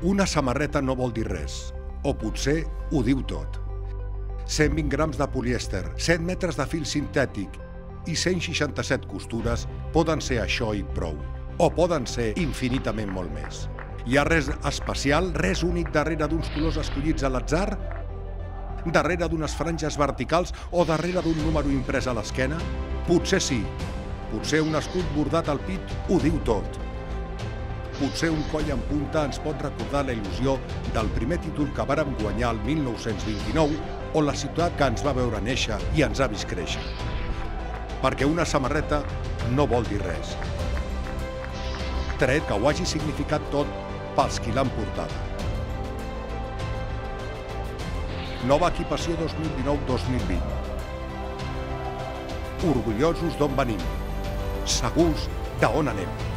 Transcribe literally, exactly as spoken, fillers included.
Una samarreta no vol dir res, o potser ho diu tot. cent vint grams de polièster, set metres de fil sintètic i cent seixanta-set costures poden ser això i prou, o poden ser infinitament molt més. Hi ha res especial, res únic darrere d'uns colors escollits a l'atzar? Darrere d'unes franges verticals o darrere d'un número imprès a l'esquena? Potser sí. Potser un escut bordat al pit ho diu tot. Potser un coll en punta ens pot recordar la il·lusió del primer títol que vàrem guanyar el mil nou-cents vint-i-nou o la ciutat que ens va veure néixer i ens ha vist créixer. Perquè una samarreta no vol dir res. Tret que ho hagi significat tot pels qui l'han portada. Nova equipació dos mil dinou dos mil vint. Orgullosos d'on venim. Segurs d'on anem.